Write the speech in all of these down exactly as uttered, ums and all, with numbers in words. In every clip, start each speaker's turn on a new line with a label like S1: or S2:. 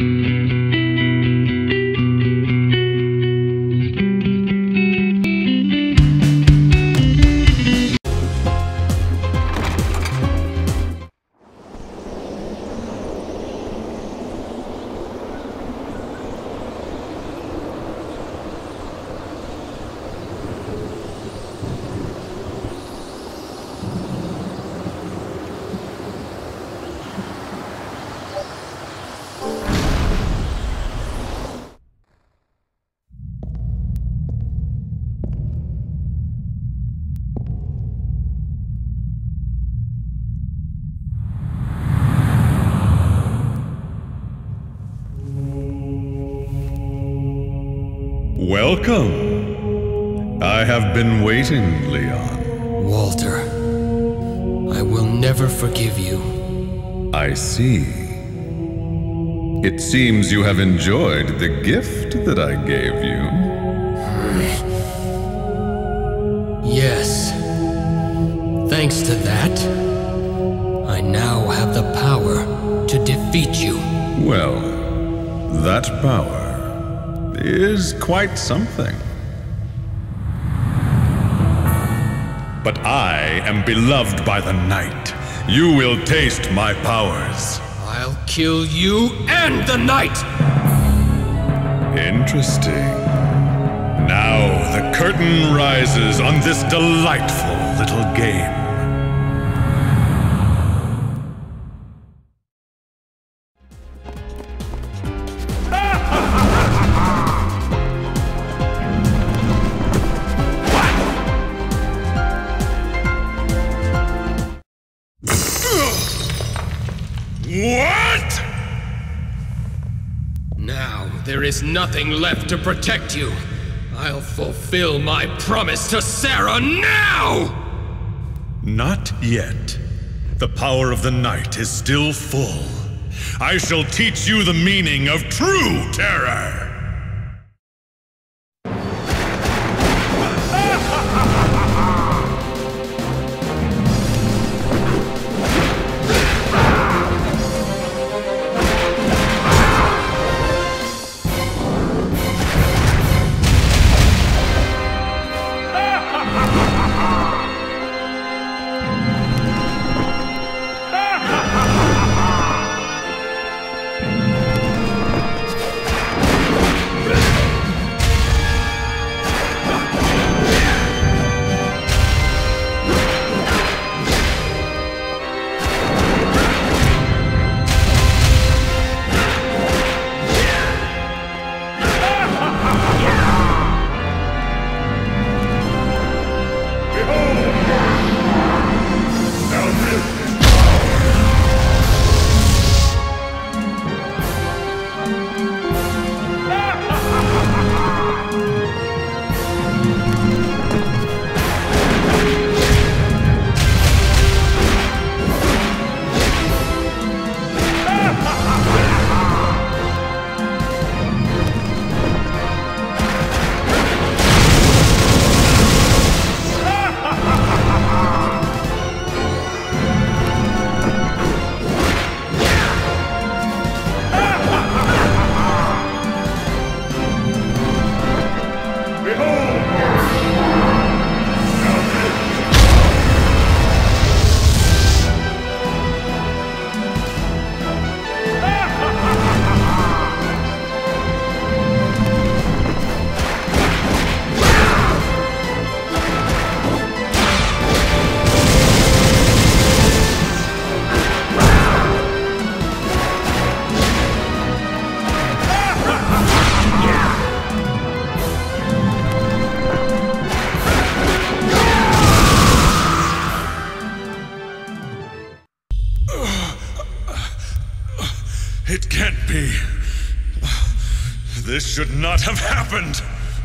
S1: Welcome. I have been waiting, Leon.
S2: Walter, I will never forgive you.
S1: I see. It seems you have enjoyed the gift that I gave you.
S2: Yes. Thanks to that, I now have the power to defeat you.
S1: Well, that power is quite something. But I am beloved by the night. You will taste my powers.
S2: I'll kill you and the night!
S1: Interesting. Now the curtain rises on this delightful little game.
S2: What? Now there is nothing left to protect you. I'll fulfill my promise to Sarah now!
S1: Not yet. The power of the night is still full. I shall teach you the meaning of true terror. It can't be. This should not have happened.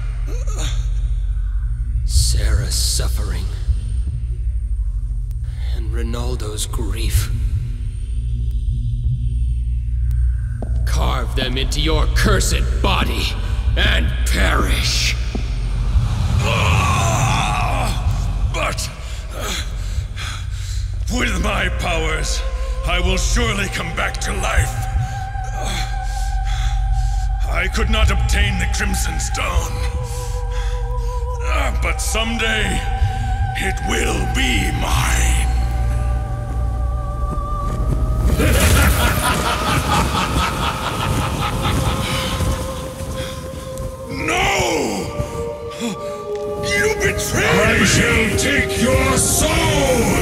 S2: Sarah's suffering. And Ronaldo's grief. Carve them into your cursed body and perish.
S1: But with my powers, I will surely come back to life. I could not obtain the Crimson Stone. Uh, but someday, it will be mine. No! You betrayed me! I shall take your soul!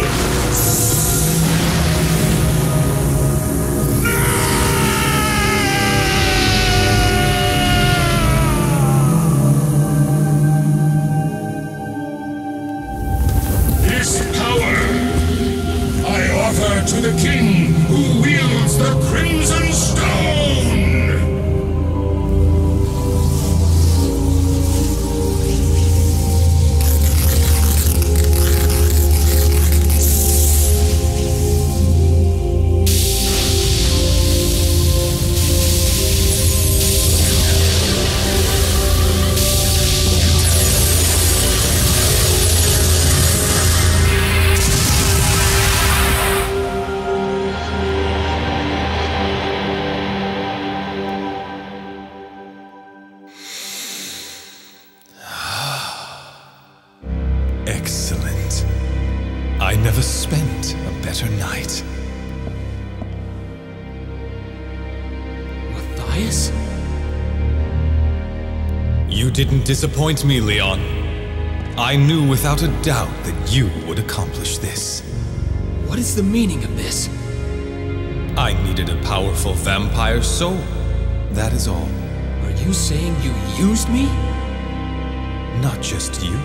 S1: This power I offer to the king who wields the Crimson Stone!
S3: Excellent. I never spent a better night.
S2: Matthias?
S3: You didn't disappoint me, Leon. I knew without a doubt that you would accomplish this.
S2: What is the meaning of this?
S3: I needed a powerful vampire soul. That is all.
S2: Are you saying you used me?
S3: Not just you.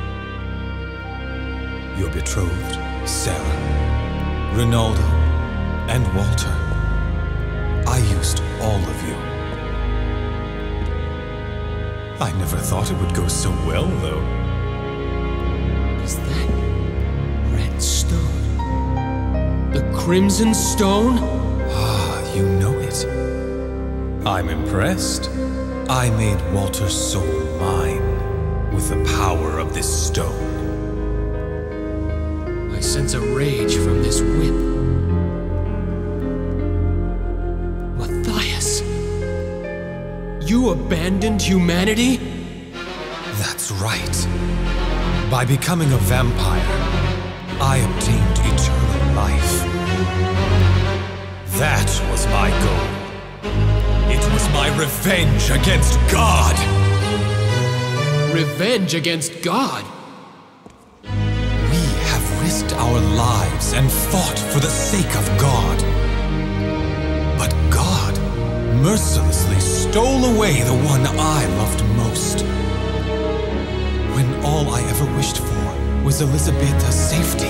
S3: Your betrothed, Sarah, Ronaldo, and Walter. I used all of you. I never thought it would go so well, though.
S2: Is that red stone? The Crimson Stone?
S3: Ah, you know it. I'm impressed. I made Walter's soul mine with the power of this stone.
S2: I sense a rage from this whip. Matthias! You abandoned humanity?
S3: That's right. By becoming a vampire, I obtained eternal life. That was my goal. It was my revenge against God.
S2: Revenge against God?
S3: Risked our lives and fought for the sake of God. But God mercilessly stole away the one I loved most. When all I ever wished for was Elizabeta's safety.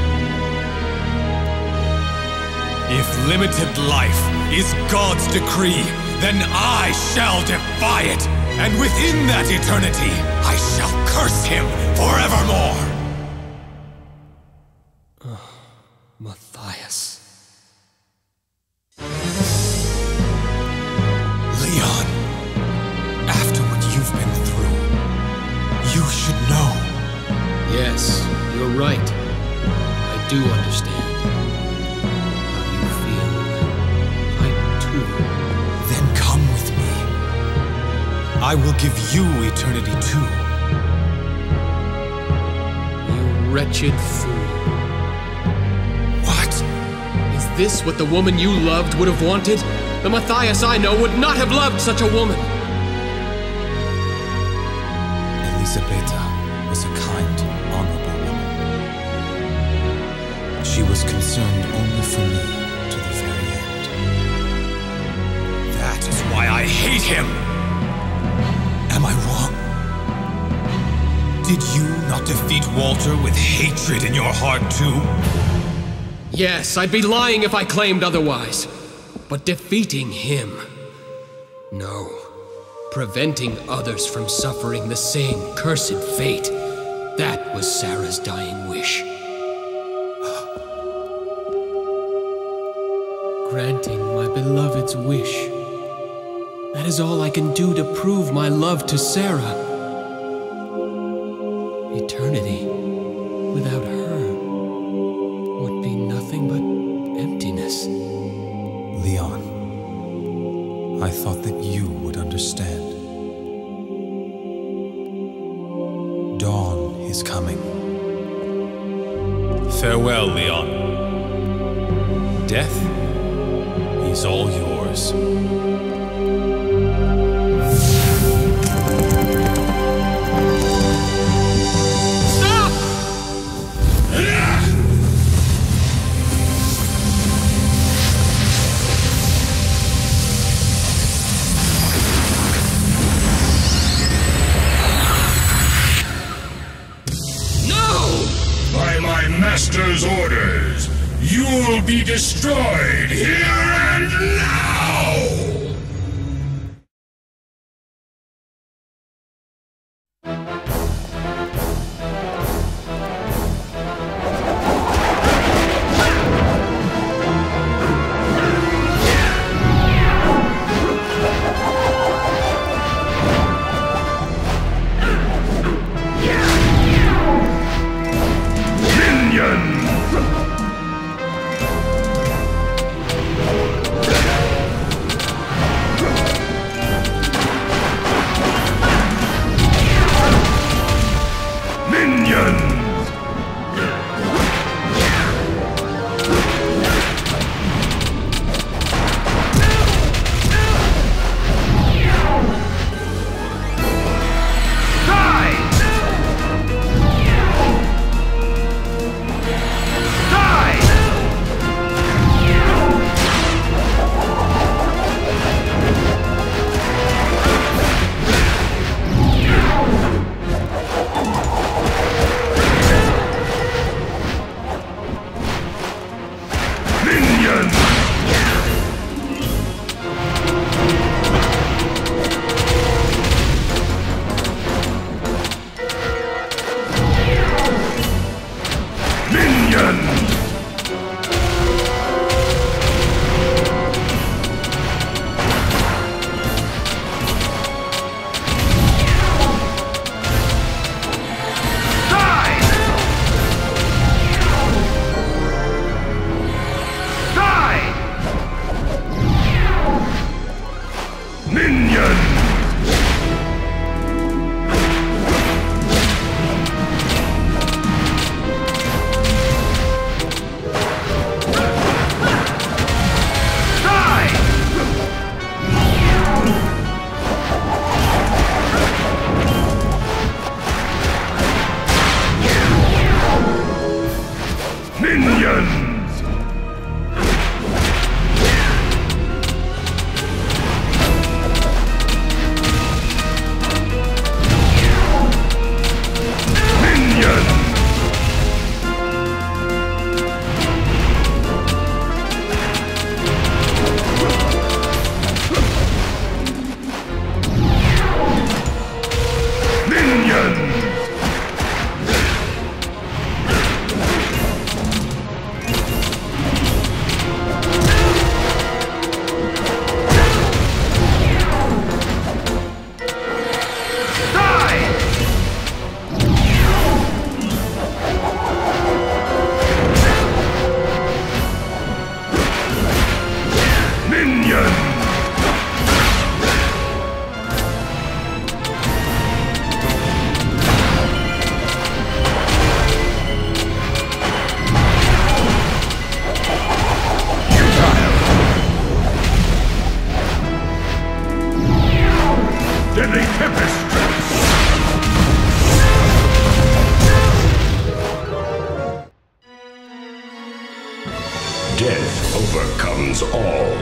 S3: If limited life is God's decree, then I shall defy it, and within that eternity, I shall curse him forevermore.
S2: Matthias.
S3: Leon, after what you've been through, you should know.
S2: Yes, you're right. I do understand how you feel. I too.
S3: Then come with me. I will give you eternity too.
S2: You wretched fool. Is this what the woman you loved would have wanted? The Matthias I know would not have loved such a woman!
S3: Elizabeta was a kind, honorable woman. She was concerned only for me to the very end. That is why I hate him! Am I wrong? Did you not defeat Walter with hatred in your heart too?
S2: Yes, I'd be lying if I claimed otherwise. But defeating him... no. Preventing others from suffering the same cursed fate. That was Sarah's dying wish. Granting my beloved's wish. That is all I can do to prove my love to Sarah. Eternity without her would be nothing but emptiness.
S3: Leon, I thought that you would understand. Dawn is coming. Farewell, Leon. Death is all yours.
S1: Master's orders. You'll be destroyed here and now!
S4: Death overcomes all.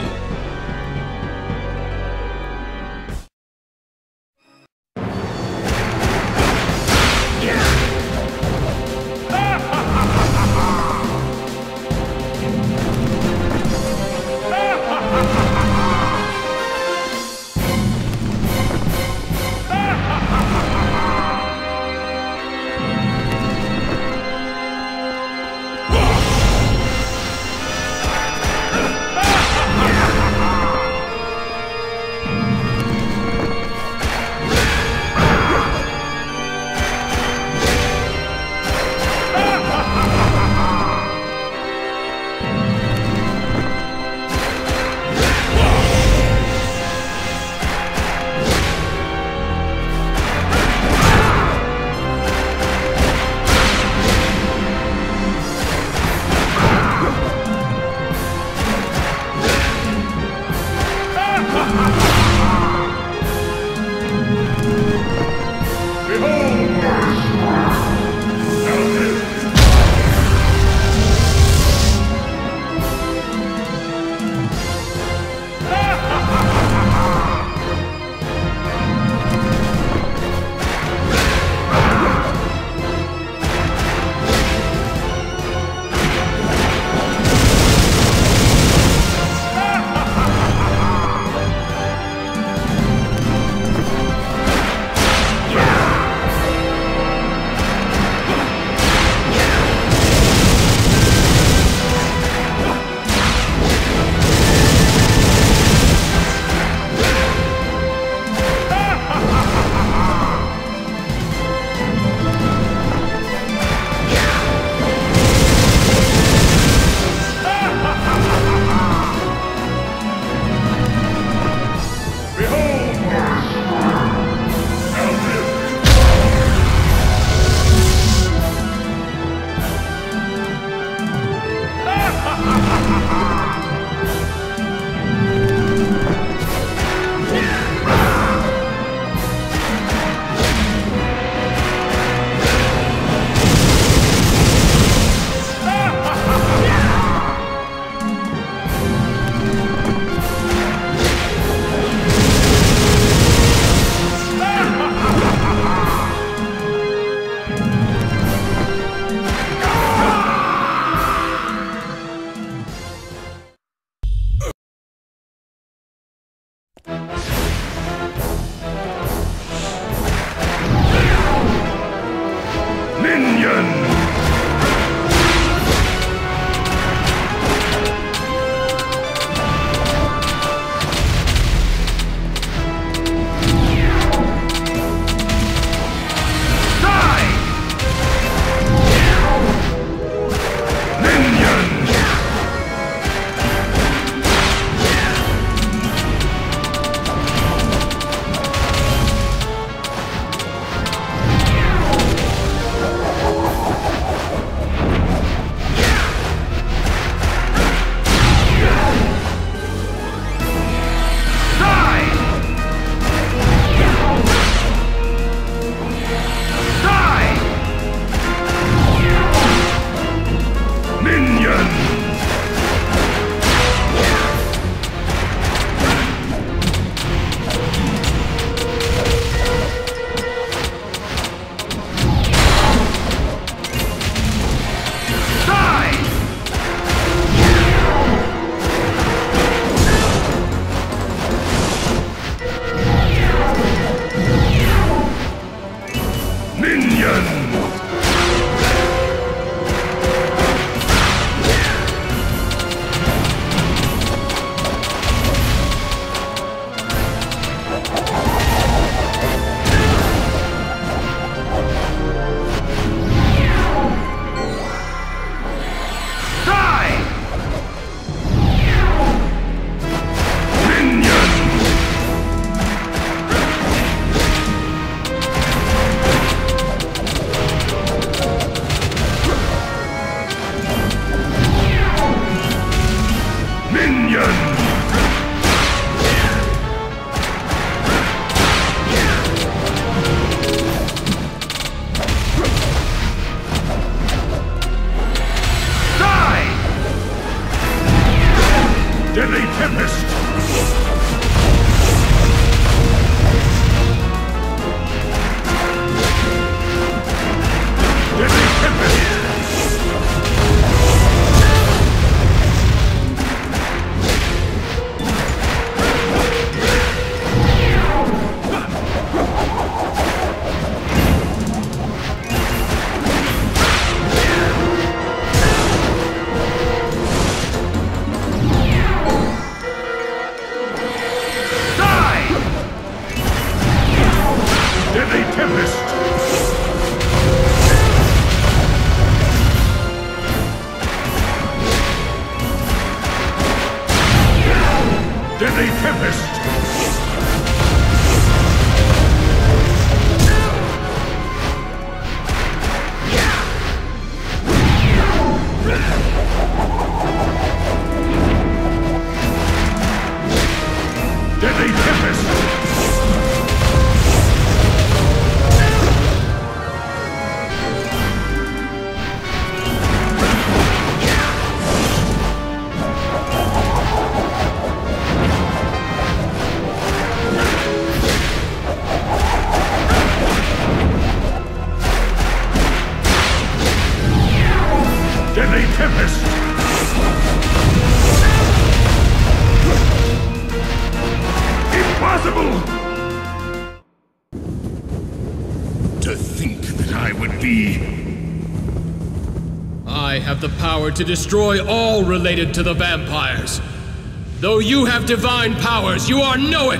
S2: I have the power to destroy all related to the vampires. Though you have divine powers, you are no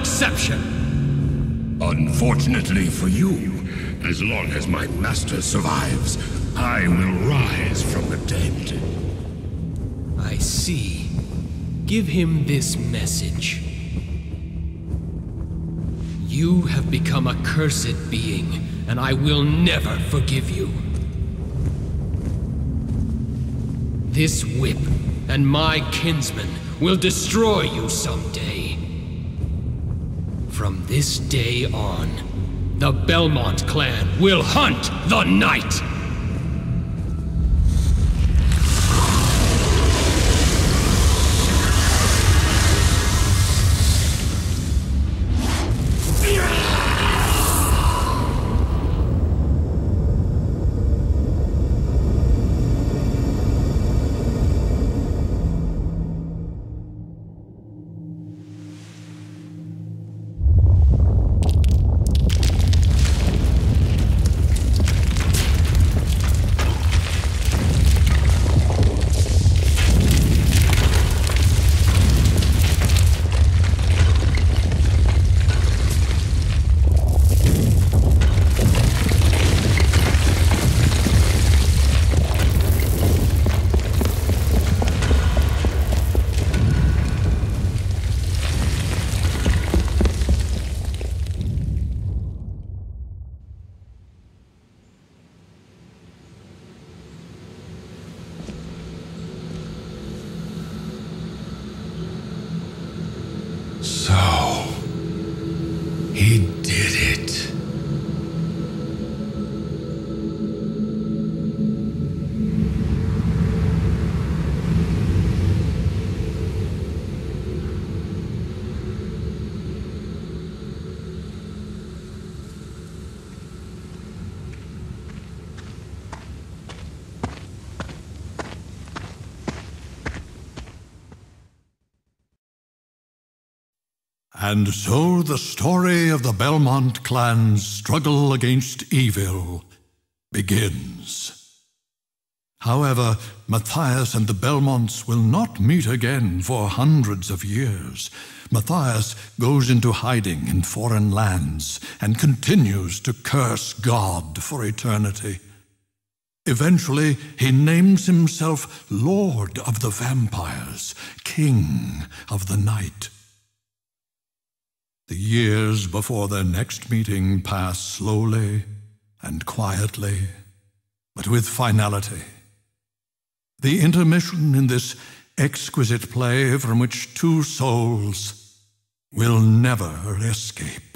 S2: exception.
S4: Unfortunately for you, as long as my master survives, I will rise from the dead.
S2: I see. Give him this message. You have become a cursed being, and I will never forgive you. This whip and my kinsmen will destroy you someday. From this day on, the Belmont clan will hunt the night!
S1: He did it.
S5: And so the story of the Belmont clan's struggle against evil begins. However, Matthias and the Belmonts will not meet again for hundreds of years. Matthias goes into hiding in foreign lands and continues to curse God for eternity. Eventually, he names himself Lord of the Vampires, King of the Night. The years before their next meeting pass slowly and quietly, but with finality. The intermission in this exquisite play from which two souls will never escape.